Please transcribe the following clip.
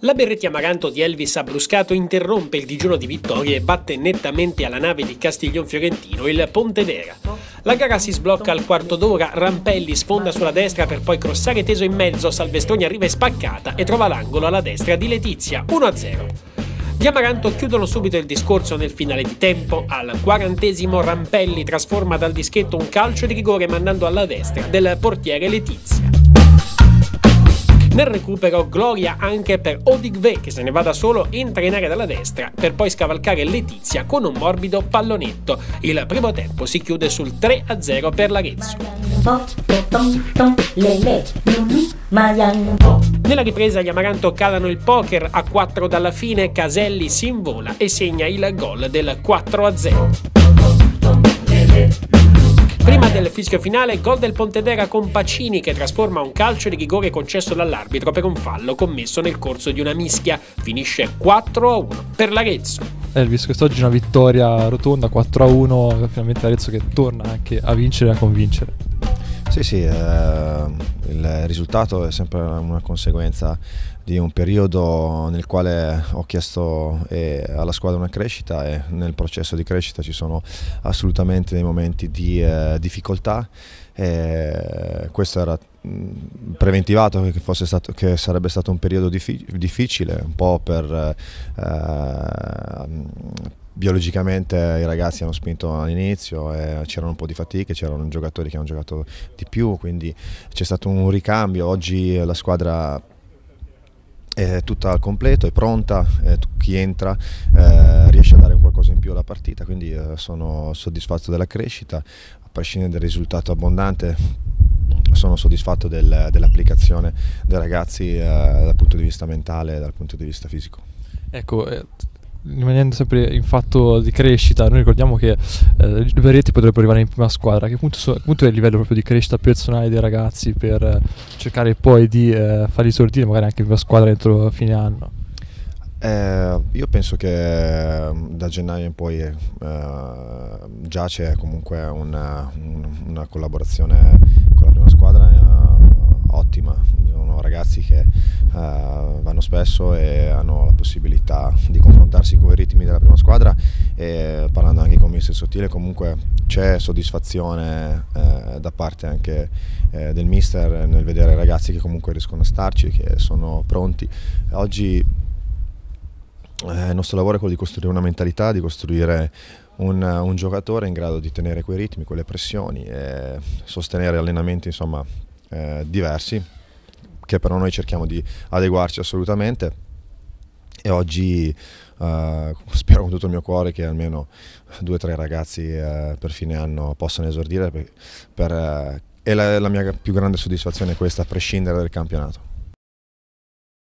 La Berretti Amaranto di Elvis Abruscato interrompe il digiuno di vittorie e batte nettamente alla nave di Castiglion Fiorentino, il Pontedera. La gara si sblocca al quarto d'ora, Rampelli sfonda sulla destra per poi crossare teso in mezzo, Salvestroni arriva spaccata e trova l'angolo alla destra di Letizia, 1-0. Gli Amaranto chiudono subito il discorso nel finale di tempo. Al 40° Rampelli trasforma dal dischetto un calcio di rigore mandando alla destra del portiere Letizia. Nel recupero gloria anche per Odigve che se ne va da solo, entra in area dalla destra per poi scavalcare Letizia con un morbido pallonetto. Il primo tempo si chiude sul 3-0 per l'Arezzo. Nella ripresa gli Amaranto calano il poker, a 4 dalla fine Caselli si invola e segna il gol del 4-0. Prima del fischio finale, gol del Pontedera con Pacini che trasforma un calcio di rigore concesso dall'arbitro per un fallo commesso nel corso di una mischia. Finisce 4-1 per l'Arezzo. Elvis, quest'oggi una vittoria rotonda, 4-1, finalmente l'Arezzo che torna anche a vincere e a convincere. Sì, il risultato è sempre una conseguenza di un periodo nel quale ho chiesto alla squadra una crescita e nel processo di crescita ci sono assolutamente dei momenti di difficoltà. Questo era preventivato che sarebbe stato un periodo difficile, un po' per biologicamente i ragazzi hanno spinto all'inizio e c'erano un po' di fatiche, c'erano giocatori che hanno giocato di più, quindi c'è stato un ricambio. Oggi la squadra è tutta al completo, è pronta, chi entra riesce a dare un qualcosa in più alla partita, quindi sono soddisfatto della crescita, a prescindere dal risultato abbondante. Sono soddisfatto dell'applicazione dei ragazzi dal punto di vista mentale e dal punto di vista fisico. Ecco, rimanendo sempre in fatto di crescita, noi ricordiamo che i Berretti potrebbero arrivare in prima squadra. Che punto è il livello proprio di crescita personale dei ragazzi per cercare poi di farli esordire magari anche in prima squadra entro fine anno? Io penso che da gennaio in poi già c'è comunque una collaborazione con la prima squadra ottima. Sono ragazzi che vanno spesso e hanno la possibilità di confrontarsi con i ritmi della prima squadra, e parlando anche con mister Sottile comunque c'è soddisfazione da parte anche del mister nel vedere ragazzi che comunque riescono a starci, che sono pronti. Oggi il nostro lavoro è quello di costruire una mentalità, di costruire un giocatore in grado di tenere quei ritmi, quelle pressioni e sostenere allenamenti diversi, che però noi cerchiamo di adeguarci assolutamente. E oggi spero con tutto il mio cuore che almeno 2 o 3 ragazzi per fine anno possano esordire, e la mia più grande soddisfazione è questa, a prescindere dal campionato.